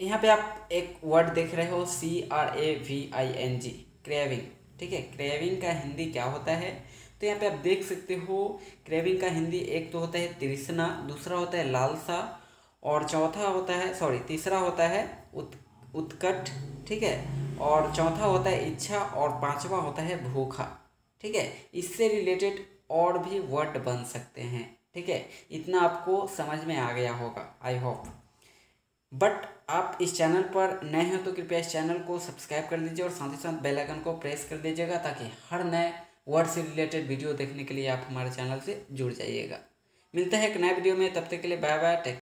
यहाँ पे आप एक वर्ड देख रहे हो CRAVING, क्रेविंग। ठीक है, क्रेविंग का हिंदी क्या होता है? तो यहाँ पे आप देख सकते हो, क्रेविंग का हिंदी एक तो होता है तृष्णा, दूसरा होता है लालसा, और चौथा होता है, सॉरी, तीसरा होता है उत्कट। ठीक है, और चौथा होता है इच्छा, और पांचवा होता है भूखा। ठीक है, इससे रिलेटेड और भी वर्ड बन सकते हैं। ठीक है, इतना आपको समझ में आ गया होगा, आई होप। बट आप इस चैनल पर नए हैं तो कृपया इस चैनल को सब्सक्राइब कर लीजिए और साथ ही साथ बेल आइकन को प्रेस कर दीजिएगा, ताकि हर नए वर्ड से रिलेटेड वीडियो देखने के लिए आप हमारे चैनल से जुड़ जाइएगा। मिलते हैं एक नए वीडियो में, तब तक के लिए बाय बाय, टेक।